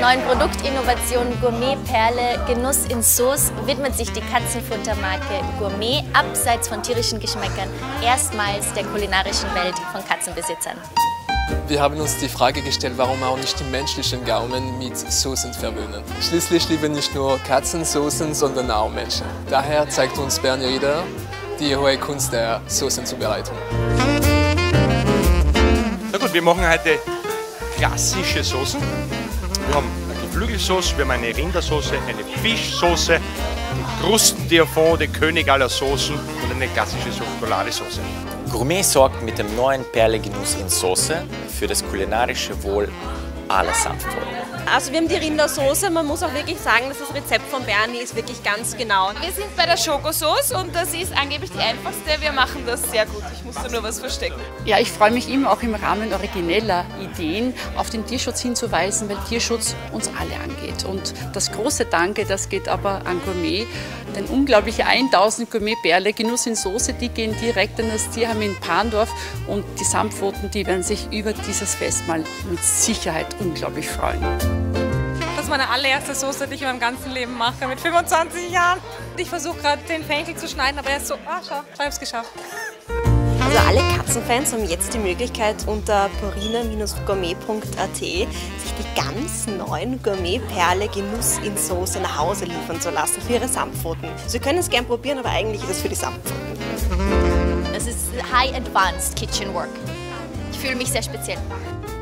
neuen Produktinnovation Gourmet-Perle Genuss in Sauce widmet sich die Katzenfuttermarke Gourmet abseits von tierischen Geschmäckern erstmals der kulinarischen Welt von Katzenbesitzern. Wir haben uns die Frage gestellt, warum auch nicht die menschlichen Gaumen mit Soßen verwöhnen. Schließlich lieben nicht nur Katzen Soßen, sondern auch Menschen. Daher zeigt uns Bernie Rieder die hohe Kunst der Soßenzubereitung. Na gut, wir machen heute klassische Soßen. Wir haben eine Geflügelsauce, wir haben eine Rindersauce, eine Fischsauce, die Krustendiafon, den König aller Soßen und eine klassische Schokoladesauce. Gourmet sorgt mit dem neuen Perle Genuss in Soße für das kulinarische Wohl aller Sanftpfoten. Also wir haben die Rindersauce, man muss auch wirklich sagen, dass das Rezept von Bernie ist wirklich ganz genau. Wir sind bei der Schokosauce und das ist angeblich die einfachste. Wir machen das sehr gut, ich muss da nur was verstecken. Ja, ich freue mich immer auch im Rahmen origineller Ideen auf den Tierschutz hinzuweisen, weil Tierschutz uns alle angeht. Und das große Danke, das geht aber an Gourmet, denn unglaubliche 1000 Gourmet-Perle Genuss in Soße, die gehen direkt an das Tierheim in Parndorf und die Sanftpfoten, die werden sich über dieses Festmahl mit Sicherheit unglaublich freuen. Das ist meine allererste Soße, die ich in meinem ganzen Leben mache, mit 25 Jahren. Ich versuche gerade den Fenchel zu schneiden, aber er ist so, schau, ich habe es geschafft. Also alle Katzenfans haben jetzt die Möglichkeit, unter purina-gourmet.at sich die ganz neuen Gourmet-Perle Genuss in Soße nach Hause liefern zu lassen für ihre Sanftpfoten. Sie können es gern probieren, aber eigentlich ist es für die Sanftpfoten. Es ist High Advanced Kitchen Work. Ich fühle mich sehr speziell.